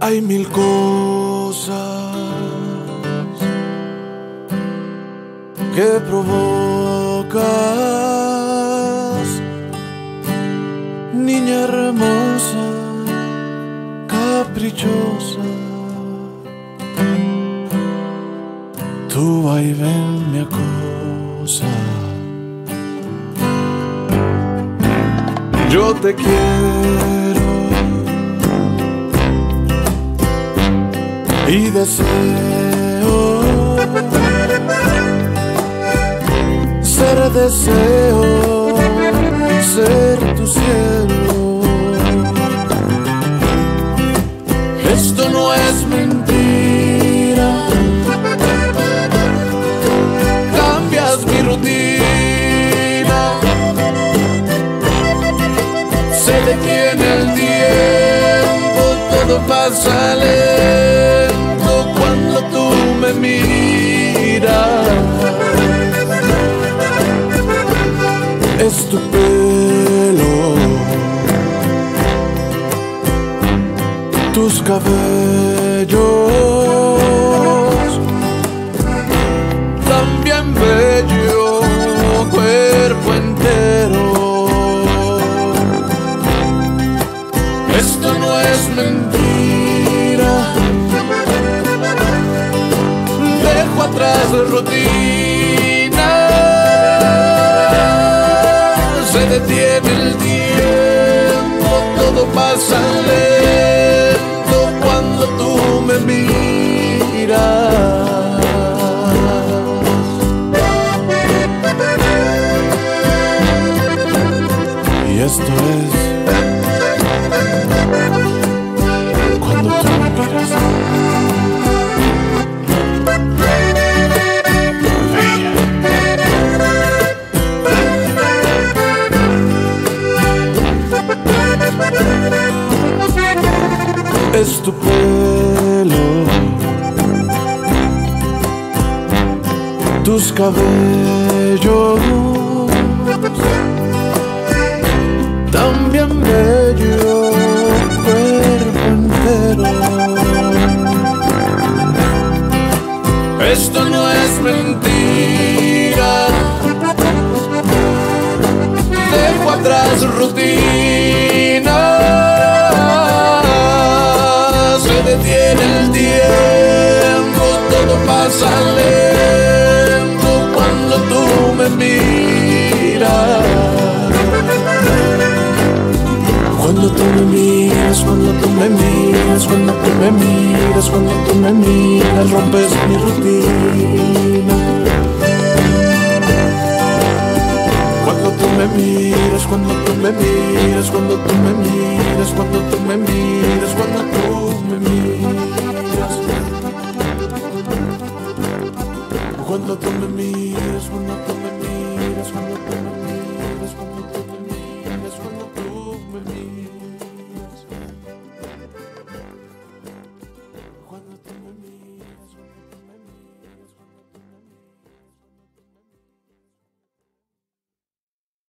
Hay mil cosas que provocas, niña hermosa, caprichosa. Tu vaivén me acosa. Yo te quiero y deseo ser deseo, ser tu cielo. Esto no es mentira, cambias mi rutina, se detiene el tiempo, todo pasa lento cuando tú me miras. Es tu pelo, tus cabellos, también bello, cuerpo entero. Esto no es mentira, dejo atrás la rutina, se detiene el tiempo, todo pasa lento cuando tú me miras. Y esto es cuando tú me miras. Es tu pelo, tus cabellos, también bello, cuerpo entero. Esto no es mentira, dejo atrás rutina, se detiene el tiempo, todo pasa lento cuando tú me miras. Cuando tú me miras, cuando tú me miras, cuando tú me miras, cuando tú me miras, rompes mi rutina. Cuando tú me miras, cuando tú me miras, cuando tú me miras, cuando tú me miras, cuando tú me miras. Cuando tú me miras, cuando tú me miras, cuando tú me miras, cuando tú me miras, cuando tú me miras.